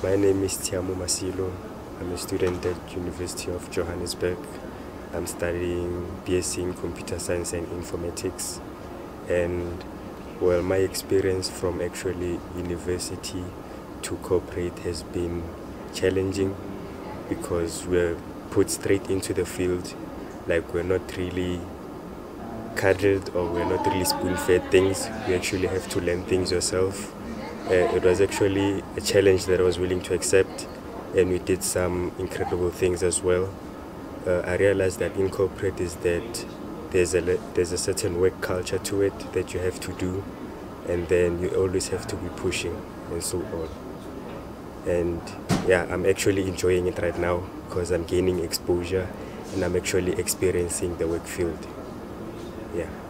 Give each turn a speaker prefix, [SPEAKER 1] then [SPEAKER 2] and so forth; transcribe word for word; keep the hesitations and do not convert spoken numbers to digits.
[SPEAKER 1] My name is Tiamo Masilo. I'm a student at University of Johannesburg. I'm studying B S c in Computer Science and Informatics. And well, my experience from actually university to corporate has been challenging because we're put straight into the field. Like, we're not really cuddled or we're not really spoon-fed things. You actually have to learn things yourself. Uh, it was actually a challenge that I was willing to accept, and we did some incredible things as well. Uh, I realized that in corporate is that there's a there's a certain work culture to it that you have to do, and then you always have to be pushing and so on. And yeah, I'm actually enjoying it right now because I'm gaining exposure and I'm actually experiencing the work field. Yeah.